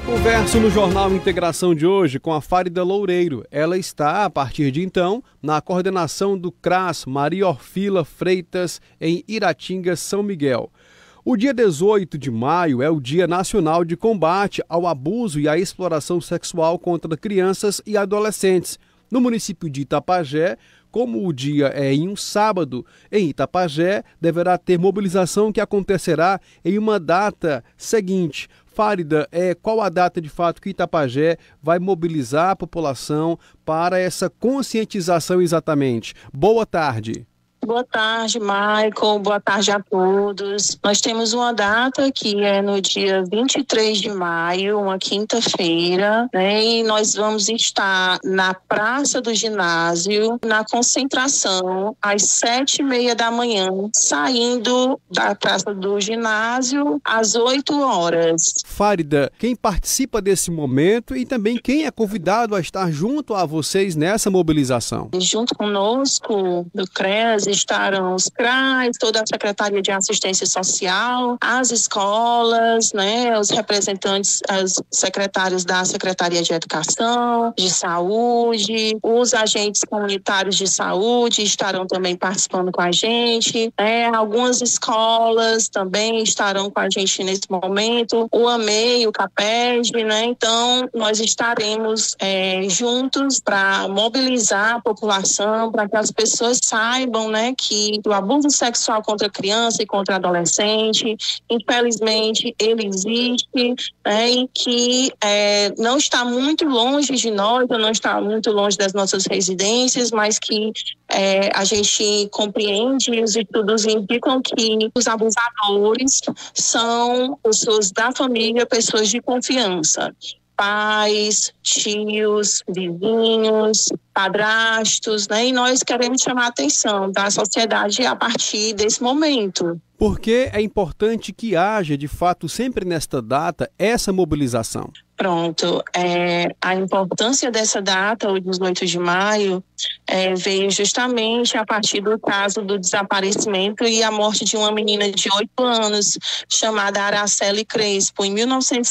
Converso no Jornal Integração de hoje com a Fárida Loureiro. Ela está, a partir de então, na coordenação do CRAS Maria Orfila Freitas, em Iratinga, São Miguel. O dia 18 de maio é o Dia Nacional de Combate ao Abuso e à Exploração Sexual contra Crianças e Adolescentes. No município de Itapajé, como o dia é em um sábado, em Itapajé deverá ter mobilização que acontecerá em uma data seguinte. Fárida, qual a data de fato que Itapajé vai mobilizar a população para essa conscientização exatamente? Boa tarde. Boa tarde, Michael. Boa tarde a todos. Nós temos uma data que é no dia 23 de maio, uma quinta-feira, né? E nós vamos estar na Praça do Ginásio, na concentração, às 7h30 da manhã, saindo da Praça do Ginásio às 8 horas. Fárida, quem participa desse momento e também quem é convidado a estar junto a vocês nessa mobilização? Junto conosco, do CRES, estarão os CRAs, toda a Secretaria de Assistência Social, as escolas, né, os representantes, os secretários da Secretaria de Educação, de Saúde, os agentes comunitários de saúde estarão também participando com a gente, né, algumas escolas também estarão com a gente nesse momento, o AMEI, o CAPED, né, então nós estaremos juntos para mobilizar a população, para que as pessoas saibam, né, que o abuso sexual contra criança e contra adolescente, infelizmente, ele existe, né, e que não está muito longe de nós, não está muito longe das nossas residências, mas que a gente compreende e os estudos indicam que os abusadores são pessoas da família, pessoas de confiança. Pais, tios, vizinhos, padrastos, né? E nós queremos chamar a atenção da sociedade a partir desse momento. Por que é importante que haja, de fato, sempre nesta data, essa mobilização? Pronto, a importância dessa data, o 18 de maio, veio justamente a partir do caso do desaparecimento e a morte de uma menina de 8 anos, chamada Araceli Crespo, em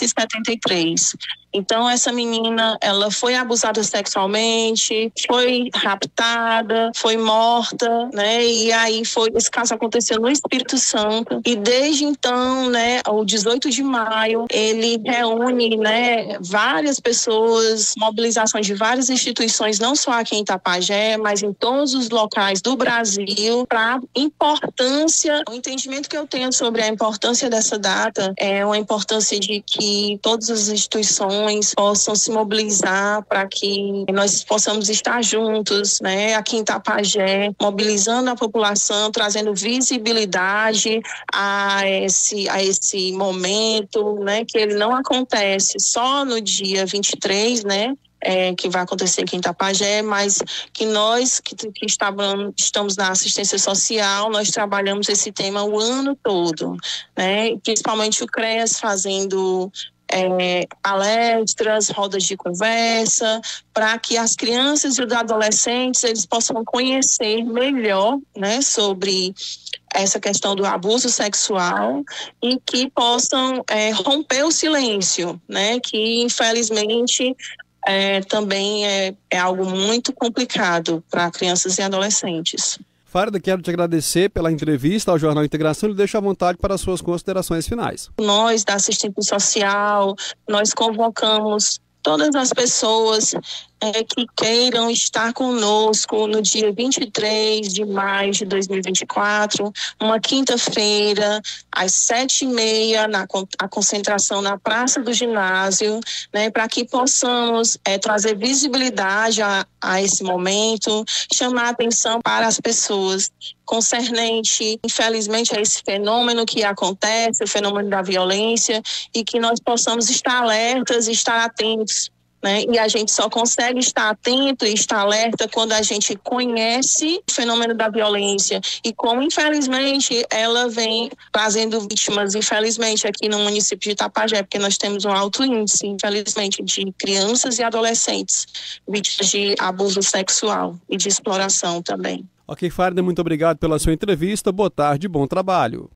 1973. Então, essa menina, ela foi abusada sexualmente, foi raptada, foi morta, né? E aí esse caso aconteceu no Espírito Santo. E desde então, né, o 18 de maio, ele reúne, né, várias pessoas, mobilizações de várias instituições, não só aqui em Itapajé, mas em todos os locais do Brasil, para a importância, o entendimento que eu tenho sobre a importância dessa data é uma importância de que todas as instituições possam se mobilizar para que nós possamos estar juntos, né, aqui em Itapajé, mobilizando a população, trazendo visibilidade a esse momento, né, que ele não acontece só no dia 23, né, que vai acontecer aqui em Itapajé, mas que nós que estamos na assistência social, nós trabalhamos esse tema o ano todo, né, principalmente o CRES fazendo palestras, rodas de conversa, para que as crianças e os adolescentes eles possam conhecer melhor, né, sobre essa questão do abuso sexual e que possam romper o silêncio, né, que infelizmente também é algo muito complicado para crianças e adolescentes. Fárida, quero te agradecer pela entrevista ao Jornal Integração e deixo à vontade para as suas considerações finais. Nós, da assistência social, nós convocamos todas as pessoas que queiram estar conosco no dia 23 de maio de 2024, uma quinta-feira, às 7h30, a concentração na Praça do Ginásio, né, para que possamos trazer visibilidade a esse momento, chamar atenção para as pessoas concernente, infelizmente, a esse fenômeno que acontece, o fenômeno da violência, e que nós possamos estar alertas e estar atentos, né? E a gente só consegue estar atento e estar alerta quando a gente conhece o fenômeno da violência e como, infelizmente, ela vem trazendo vítimas, infelizmente, aqui no município de Itapajé, porque nós temos um alto índice, infelizmente, de crianças e adolescentes vítimas de abuso sexual e de exploração também. Ok, Fárida, muito obrigado pela sua entrevista. Boa tarde, bom trabalho.